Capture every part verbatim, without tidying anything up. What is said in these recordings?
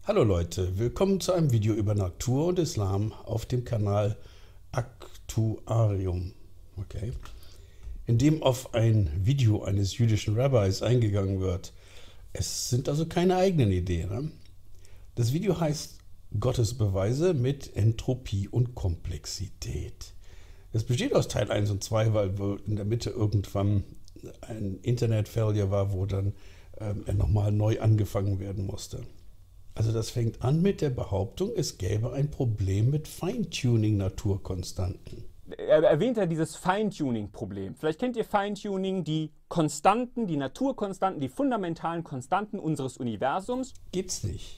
Hallo Leute, willkommen zu einem Video über Natur und Islam auf dem Kanal Aktuarium, okay, in dem auf ein Video eines jüdischen Rabbis eingegangen wird. Es sind also keine eigenen Ideen. Ne? Das Video heißt Gottes Beweise mit Entropie und Komplexität. Es besteht aus Teil eins und zwei, weil wohl in der Mitte irgendwann ein Internet-Failure war, wo dann ähm, er nochmal neu angefangen werden musste. Also das fängt an mit der Behauptung, es gäbe ein Problem mit Feintuning-Naturkonstanten. Er erwähnt ja dieses Feintuning-Problem. Vielleicht kennt ihr Feintuning, die Konstanten, die Naturkonstanten, die fundamentalen Konstanten unseres Universums. Gibt's nicht,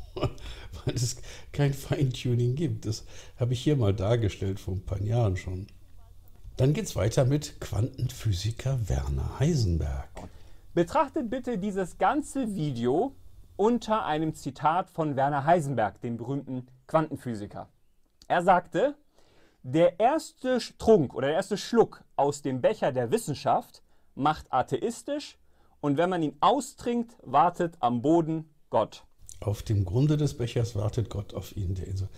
weil es kein Feintuning gibt. Das habe ich hier mal dargestellt vor ein paar Jahren schon. Dann geht's weiter mit Quantenphysiker Werner Heisenberg. Betrachtet bitte dieses ganze Video unter einem Zitat von Werner Heisenberg, dem berühmten Quantenphysiker. Er sagte, der erste Trunk oder der erste Schluck aus dem Becher der Wissenschaft macht atheistisch und wenn man ihn austrinkt, wartet am Boden Gott. Auf dem Grunde des Bechers wartet Gott auf ihn.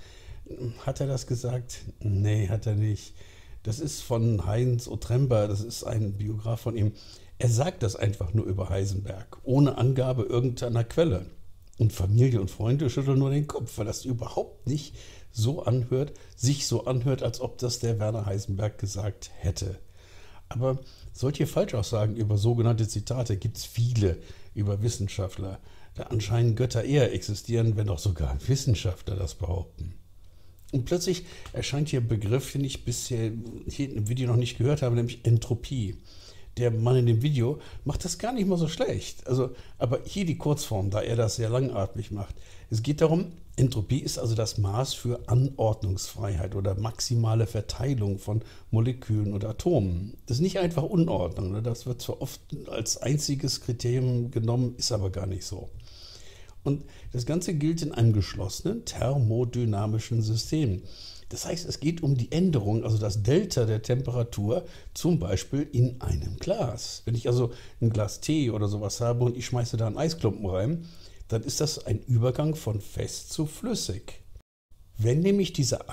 Hat er das gesagt? Nee, hat er nicht. Das ist von Heinz Otremba, das ist ein Biograf von ihm. Er sagt das einfach nur über Heisenberg, ohne Angabe irgendeiner Quelle. Und Familie und Freunde schütteln nur den Kopf, weil das überhaupt nicht so anhört, sich so anhört, als ob das der Werner Heisenberg gesagt hätte. Aber solche Falschaussagen über sogenannte Zitate gibt es viele über Wissenschaftler. Da anscheinend Götter eher existieren, wenn auch sogar Wissenschaftler das behaupten. Und plötzlich erscheint hier ein Begriff, den ich bisher hier im Video noch nicht gehört habe, nämlich Entropie. Der Mann in dem Video macht das gar nicht mal so schlecht. Also, aber hier die Kurzform, da er das sehr langatmig macht. Es geht darum, Entropie ist also das Maß für Anordnungsfreiheit oder maximale Verteilung von Molekülen oder Atomen. Das ist nicht einfach Unordnung. Das wird zwar oft als einziges Kriterium genommen, ist aber gar nicht so. Und das Ganze gilt in einem geschlossenen thermodynamischen System. Das heißt, es geht um die Änderung, also das Delta der Temperatur, zum Beispiel in einem Glas. Wenn ich also ein Glas Tee oder sowas habe und ich schmeiße da einen Eisklumpen rein, dann ist das ein Übergang von fest zu flüssig. Wenn nämlich dieser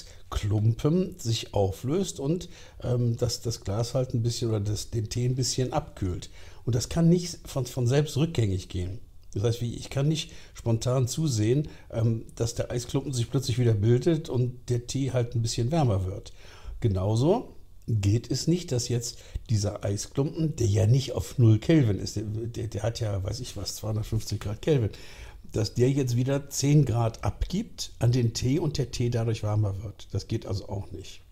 Eisklumpen sich auflöst und ähm, das, das Glas halt ein bisschen oder das, den Tee ein bisschen abkühlt. Und das kann nicht von, von selbst rückgängig gehen. Das heißt, ich kann nicht spontan zusehen, dass der Eisklumpen sich plötzlich wieder bildet und der Tee halt ein bisschen wärmer wird. Genauso geht es nicht, dass jetzt dieser Eisklumpen, der ja nicht auf null Kelvin ist, der, der, der hat ja, weiß ich was, zweihundertfünfzig Grad Kelvin, dass der jetzt wieder zehn Grad abgibt an den Tee und der Tee dadurch warmer wird. Das geht also auch nicht.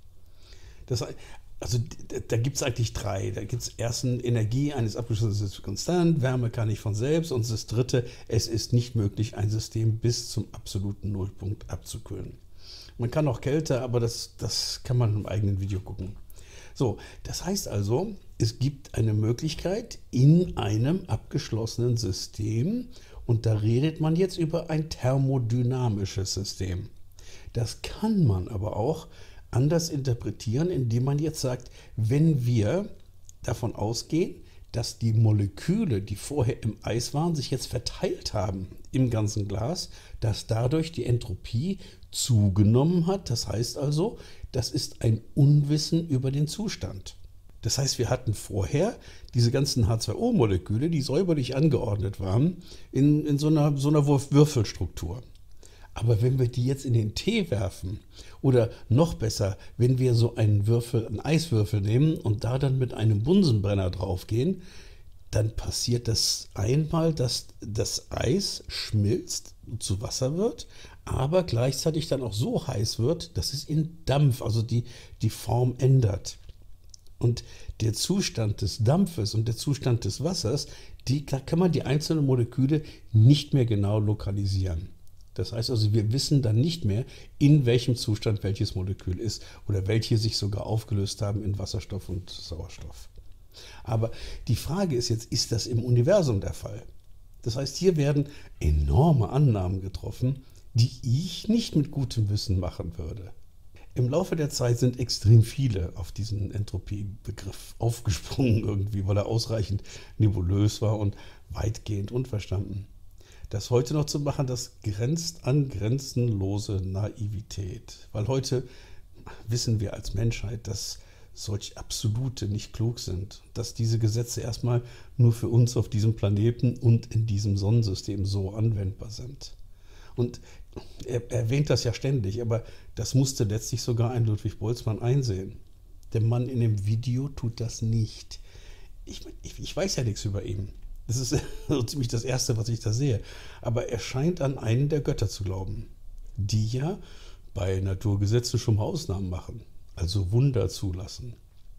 Das heißt, Also da gibt es eigentlich drei. Da gibt es erstens Energie eines abgeschlossenen Systems konstant, Wärme kann nicht von selbst und das dritte, es ist nicht möglich, ein System bis zum absoluten Nullpunkt abzukühlen. Man kann auch Kälte, aber das, das kann man im eigenen Video gucken. So, das heißt also, es gibt eine Möglichkeit in einem abgeschlossenen System und da redet man jetzt über ein thermodynamisches System. Das kann man aber auch anders interpretieren, indem man jetzt sagt, wenn wir davon ausgehen, dass die Moleküle, die vorher im Eis waren, sich jetzt verteilt haben im ganzen Glas, dass dadurch die Entropie zugenommen hat. Das heißt also, das ist ein Unwissen über den Zustand. Das heißt, wir hatten vorher diese ganzen H zwei O Moleküle, die säuberlich angeordnet waren, in, in so einer, so einer Würfelstruktur. Aber wenn wir die jetzt in den Tee werfen oder noch besser, wenn wir so einen Würfel, einen Eiswürfel nehmen und da dann mit einem Bunsenbrenner draufgehen, dann passiert das einmal, dass das Eis schmilzt und zu Wasser wird, aber gleichzeitig dann auch so heiß wird, dass es in Dampf, also die, die Form ändert. Und der Zustand des Dampfes und der Zustand des Wassers, die, da kann man die einzelnen Moleküle nicht mehr genau lokalisieren. Das heißt also, wir wissen dann nicht mehr, in welchem Zustand welches Molekül ist oder welche sich sogar aufgelöst haben in Wasserstoff und Sauerstoff. Aber die Frage ist jetzt, ist das im Universum der Fall? Das heißt, hier werden enorme Annahmen getroffen, die ich nicht mit gutem Wissen machen würde. Im Laufe der Zeit sind extrem viele auf diesen Entropiebegriff aufgesprungen irgendwie, weil er ausreichend nebulös war und weitgehend unverstanden. Das heute noch zu machen, das grenzt an grenzenlose Naivität. Weil heute wissen wir als Menschheit, dass solche Absolute nicht klug sind. Dass diese Gesetze erstmal nur für uns auf diesem Planeten und in diesem Sonnensystem so anwendbar sind. Und er erwähnt das ja ständig, aber das musste letztlich sogar ein Ludwig Boltzmann einsehen. Der Mann in dem Video tut das nicht. Ich, ich, ich weiß ja nichts über ihn. Das ist so ziemlich das Erste, was ich da sehe. Aber er scheint an einen der Götter zu glauben, die ja bei Naturgesetzen schon mal Ausnahmen machen, also Wunder zulassen.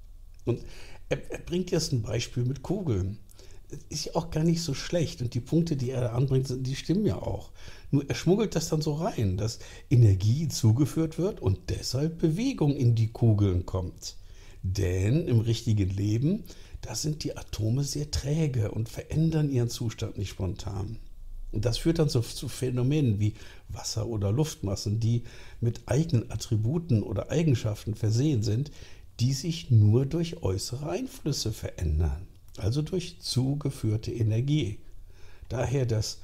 Und er, er bringt jetzt ein Beispiel mit Kugeln. Das ist ja auch gar nicht so schlecht. Und die Punkte, die er da anbringt, die stimmen ja auch. Nur er schmuggelt das dann so rein, dass Energie zugeführt wird und deshalb Bewegung in die Kugeln kommt. Denn im richtigen Leben, da sind die Atome sehr träge und verändern ihren Zustand nicht spontan. Und das führt dann zu, zu Phänomenen wie Wasser- oder Luftmassen, die mit eigenen Attributen oder Eigenschaften versehen sind, die sich nur durch äußere Einflüsse verändern, also durch zugeführte Energie. Daher das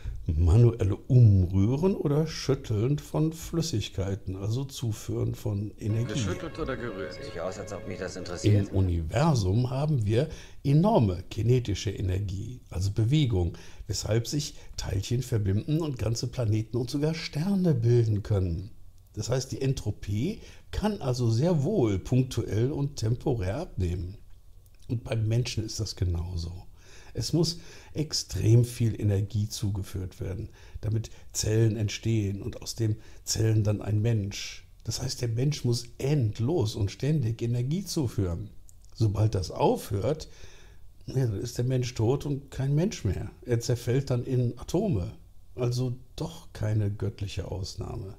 manuelle Umrühren oder Schütteln von Flüssigkeiten, also Zuführen von Energie. Geschüttelt oder gerührt? Sieht aus, als ob mich das interessiert. Im Universum haben wir enorme kinetische Energie, also Bewegung, weshalb sich Teilchen verbinden und ganze Planeten und sogar Sterne bilden können. Das heißt, die Entropie kann also sehr wohl punktuell und temporär abnehmen. Und beim Menschen ist das genauso. Es muss extrem viel Energie zugeführt werden, damit Zellen entstehen und aus den Zellen dann ein Mensch. Das heißt, der Mensch muss endlos und ständig Energie zuführen. Sobald das aufhört, ja, dann ist der Mensch tot und kein Mensch mehr. Er zerfällt dann in Atome. Also doch keine göttliche Ausnahme.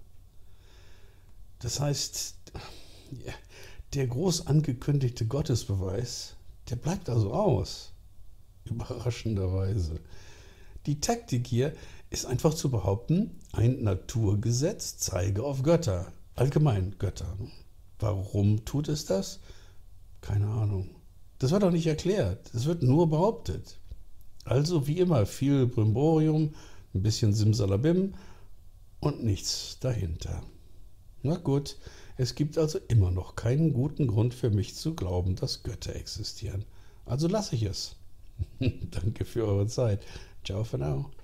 Das heißt, ja, der groß angekündigte Gottesbeweis, der bleibt also aus. Überraschenderweise. Die Taktik hier ist einfach zu behaupten, ein Naturgesetz zeige auf Götter, allgemein Götter. Warum tut es das? Keine Ahnung. Das wird auch nicht erklärt, es wird nur behauptet. Also wie immer viel Brimborium, ein bisschen Simsalabim und nichts dahinter. Na gut, es gibt also immer noch keinen guten Grund für mich zu glauben, dass Götter existieren. Also lasse ich es. Danke für eure Zeit. Ciao für now.